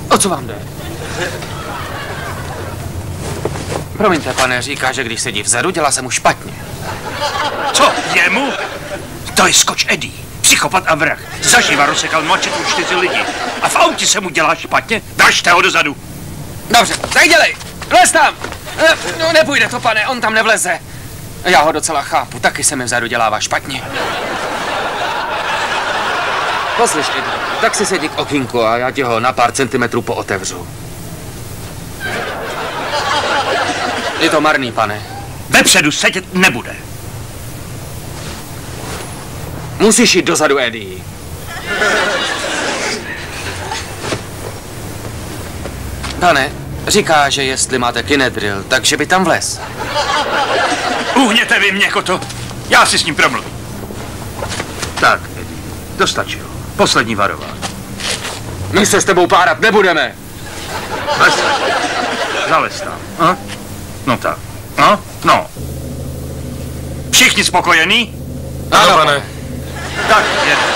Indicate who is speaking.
Speaker 1: O co vám jde? Promiňte, pane, říká, že když sedí vzadu, dělá se mu špatně.
Speaker 2: Co, jemu? To je Scotch Eddie, psychopat a vrah. Zaživa rozsekal mačetou 4 lidi. A v autě se mu dělá špatně? Držte ho dozadu.
Speaker 1: Dobře, tak dělej. Vlez tam. No, nepůjde to, pane, on tam nevleze. Já ho docela chápu, taky se mi vzadu dělává špatně. Poslyš, Eddie, tak si sedí k okýnku a já ti ho na pár centimetrů pootevřu. Je to marný, pane.
Speaker 2: Vepředu sedět nebude.
Speaker 1: Musíš jít dozadu, Eddie. Pane, říká, že jestli máte kinedril, takže by tam vlez.
Speaker 2: Uhněte vy mě, koto. Já si s ním promluvím. Tak, Eddie, dostačilo. Poslední varování.
Speaker 1: My se s tebou párat nebudeme.
Speaker 2: Zalez tam. A? No tak. No, no. Všichni spokojení?
Speaker 1: Ano, pane.
Speaker 2: Tak, jedno.